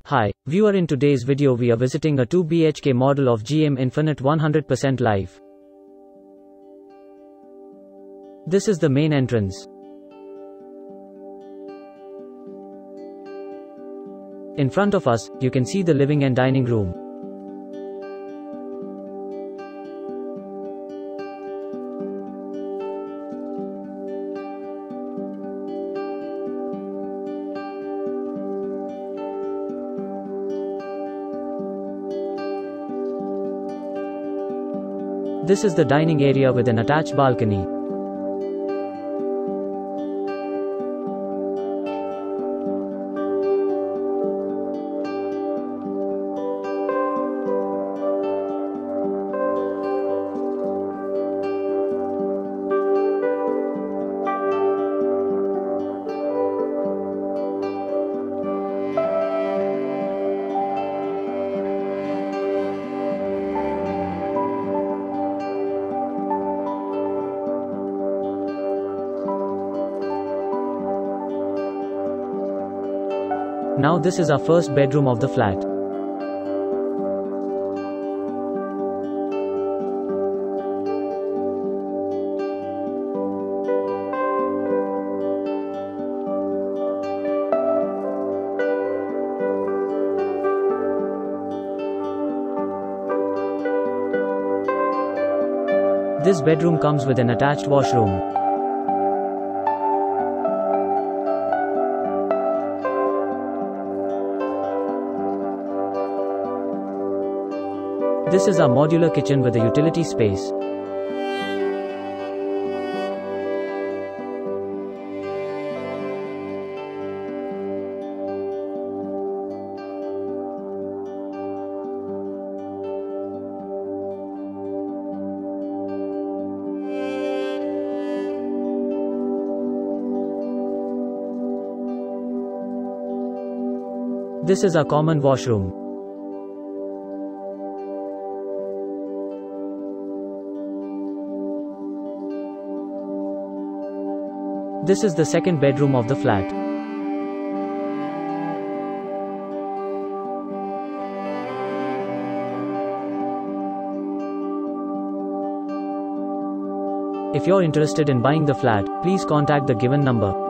Hi, viewer, in today's video we are visiting a 2 BHK model of GM Infinite 100% live. This is the main entrance. In front of us, you can see the living and dining room. This is the dining area with an attached balcony. Now this is our first bedroom of the flat. This bedroom comes with an attached washroom. This is our modular kitchen with a utility space. This is our common washroom. This is the second bedroom of the flat. If you're interested in buying the flat, please contact the given number.